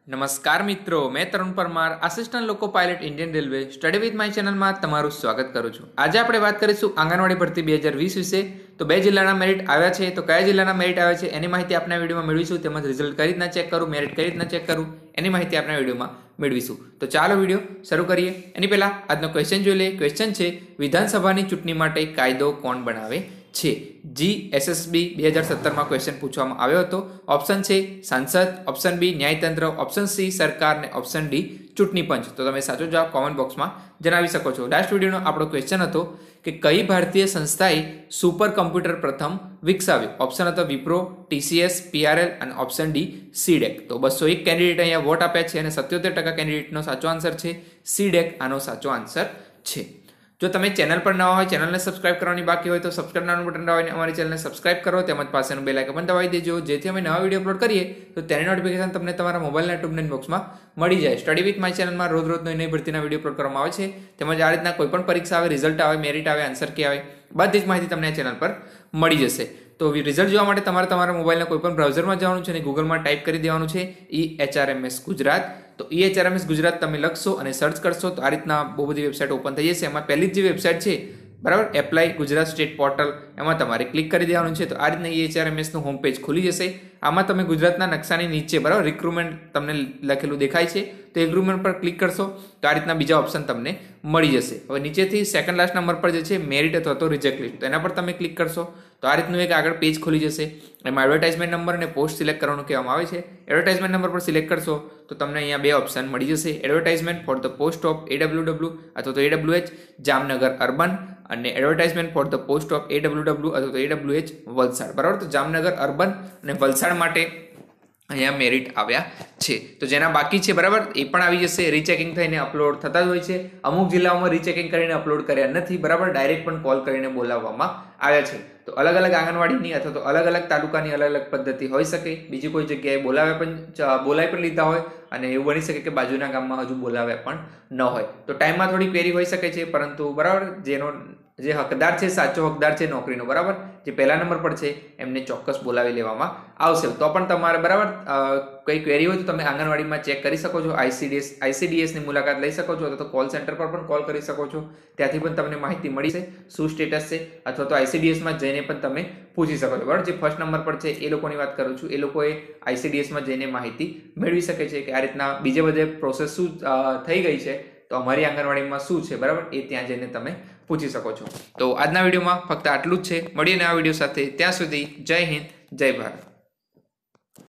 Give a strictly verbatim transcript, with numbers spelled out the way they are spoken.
નમસ્કાર મિત્રો, મેં Tarun Parmar, assistant loco pilot Indian railway study with my ચેનલમાં તમારું સ્વાગત કરું છું। આજે આપણે વાત કરીશું આંગણવાડી ભરતી બે હજાર વીસ વિશે। તો બે જિલ્લાના મેરિટ આવ્યા છે, તો કયા જિલ્લાના મેરિટ આવ્યા છે એની માહિતી આપણા વિડીયોમાં મેળવીશું, તેમજ રિઝલ્ટ કઈ રીતના ચેક કરું, મેરિટ કઈ રીતના ચેક કરું એની માહિતી આપણા વિડીયોમાં મેળવીશું। તો ચાલો વિડીયો શરૂ કરીએ। એની પહેલાં આજનો ક્વેશ્ચન જોઈ લઈએ। ક્વેશ્ચન છે, વિધાનસભાની ચૂંટણી માટે કાયદો કોણ બનાવે છે? જી એસએસબી બે હજાર સત્તરમાં ક્વેશ્ચન પૂછવામાં આવ્યો હતો। ઓપ્શન છે સાંસદ, ઓપ્શન બી ન્યાયતંત્ર, ઓપ્શન સી સરકાર ને ઓપ્શન ડી ચૂંટણી પંચ। તો તમે સાચો જવાબ કોમેન્ટ બોક્સમાં જણાવી શકો છો। લાસ્ટ વિડીયોનો આપણો ક્વેશ્ચન હતો કે કઈ ભારતીય સંસ્થાએ સુપર કમ્પ્યુટર પ્રથમ વિકસાવ્યું? ઓપ્શન હતો વિપ્રો, ટીસીએસ, પીઆરએલ અને ઓપ્શન ડી સીડેક। તો બસો એક કેન્ડિડેટ અહીંયા વોટ આપ્યા છે અને સત્યોતેર ટકા કેન્ડિડેટનો સાચો આન્સર છે સીડેક આનો સાચો આન્સર છે। જો તમે ચેનલ પર નવા હોય, ચેનલને સબસ્ક્રાઇબ કરવાની બાકી હોય તો સબસ્ક્રાઇબ નાનું બટન દબાવીને અમારી ચેનલને સબસ્ક્રાઇબ કરો, તેમજ પાસેનું બેલ આઇકન પણ દબાવી દેજો, જેથી અમે નવા વિડીયો અપલોડ કરીએ તો તેની નોટિફિકેશન તમને તમારા મોબાઈલના ટ્યુબનેટ બોક્સમાં મળી જાય। સ્ટડી વિથ માય ચેનલમાં રોજ રોજ નવી નવી ભરતીના વિડીયો અપલોડ કરવામાં આવે છે, તેમજ આ રીતના કોઈ પણ પરીક્ષા આવે, રિઝલ્ટ આવે, મેરિટ આવે, આન્સર કી આવે, બધી જ માહિતી તમને આ ચેનલ પર મળી જશે। તો રિઝલ્ટ જોવા માટે તમારે તમારા મોબાઈલના કોઈ પણ બ્રાઉઝરમાં જવાનું છે અને ગૂગલમાં ટાઈપ કરી દેવાનું છે ઈ એચઆરએમએસ ગુજરાત। તો ઈ એચઆરએમએસ ગુજરાત તમે લખશો અને સર્ચ કરશો તો આ રીતના બહુ બધી વેબસાઇટ ઓપન થઈ જશે। એમાં પહેલી જ જે વેબસાઇટ છે બરાબર, એપ્લાય ગુજરાત સ્ટેટ પોર્ટલ, એમાં તમારે ક્લિક કરી દેવાનું છે। તો આ રીતના ઈ એચઆરએમએસનું હોમ પેજ ખુલી જશે। આમાં તમે ગુજરાતના નકશાની નીચે બરાબર રિક્રુટમેન્ટ તમને લખેલું દેખાય છે, તો એ રિક્રુટમેન્ટ પર ક્લિક કરશો તો આ રીતના બીજા ઓપ્શન તમને મળી જશે। હવે નીચેથી સેકન્ડ લાસ્ટ નંબર પર જે છે મેરિટ અથવા તો રિજેક્ટ લિસ્ટ, તો એના પર તમે ક્લિક કરશો તો આ રીતનું એક આગળ પેજ ખુલી જશે। એમાં એડવર્ટાઇઝમેન્ટ નંબર અને પોસ્ટ સિલેક્ટ કરવાનું કહેવામાં આવે છે। એડવર્ટાઇઝમેન્ટ નંબર પર સિલેક્ટ કરશો તો તમને અહીંયા બે ઓપ્શન મળી જશે, advertisement for the post of AWW અથવા તો એડબ્લ્યુએચ જામનગર અર્બન અને advertisement for the post of AWW અથવા તો એડબ્લ્યુએચ વલસાડ બરાબર। તો જામનગર અર્બન અને વલસાડ માટે અહીંયા મેરિટ આવ્યા છે। તો જેના બાકી છે બરાબર એ પણ આવી જશે, રીચેકિંગ થઈને અપલોડ થતા જ હોય છે। અમુક જિલ્લાઓમાં રીચેકિંગ કરીને અપલોડ કર્યા નથી બરાબર, ડાયરેક્ટ પણ કોલ કરીને બોલાવવામાં આવ્યા છે। તો અલગ અલગ આંગણવાડીની અથવા તો અલગ અલગ તાલુકાની અલગ અલગ પદ્ધતિ હોઈ શકે, બીજી કોઈ જગ્યાએ બોલાવ્યા પણ બોલાવી પણ લીધા હોય અને એવું બની શકે કે બાજુના ગામમાં હજુ બોલાવ્યા પણ ન હોય, તો ટાઈમમાં થોડી ક્વેરી હોઈ શકે છે, પરંતુ બરાબર જેનો જે હકદાર છે, સાચો હકદાર છે નોકરીનો બરાબર, જે પહેલા નંબર પર છે એમને ચોક્કસ બોલાવી લેવામાં આવશે। તો પણ તમારે બરાબર કઈ ક્વેરી હોય તો તમે આંગણવાડીમાં ચેક કરી શકો છો, આઈસીડીએસ આઈસીડીએસની મુલાકાત લઈ શકો છો અથવા તો કોલ સેન્ટર પર પણ કોલ કરી શકો છો, ત્યાંથી પણ તમને માહિતી મળી છે શું સ્ટેટસ છે, અથવા તો આઈસીડીએસમાં જઈને પણ તમે પૂછી શકો છો બરાબર। જે ફર્સ્ટ નંબર પર છે એ લોકોની વાત કરું છું, એ લોકોએ આઈસીડીએસમાં જઈને માહિતી મેળવી શકે છે કે આ રીતના બીજે બધે પ્રોસેસ શું થઈ ગઈ છે, તો અમારી આંગણવાડીમાં શું છે બરાબર, એ ત્યાં જઈને તમે પૂછી શકો છો। તો આજના વિડીયોમાં ફક્ત આટલું જ છે, મળીને આ વિડીયો સાથે, ત્યાં સુધી જય હિન્દ, જય ભારત।